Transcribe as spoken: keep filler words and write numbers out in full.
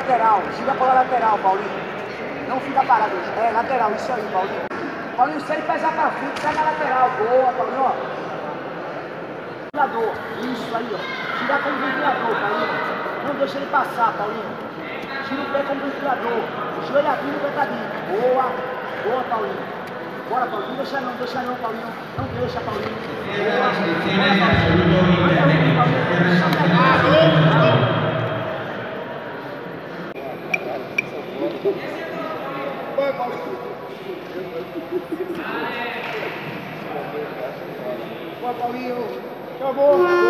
lateral, gira pra lateral, Paulinho. Não fica parado. É, lateral, isso aí, Paulinho. Paulinho, se ele pesar pra frente, sai na lateral. Boa, Paulinho, ó. Ventilador, isso aí, ó. Gira como ventilador, Paulinho. Não deixa ele passar, Paulinho. Tira o pé como ventilador. Joelho abrindo, petadinho. Boa, boa, Paulinho. Bora, Paulinho. Não deixa não, deixa não, Paulinho. Não deixa, Paulinho. Boa, Vai, Paulinho. Boa, Paulinho. Acabou.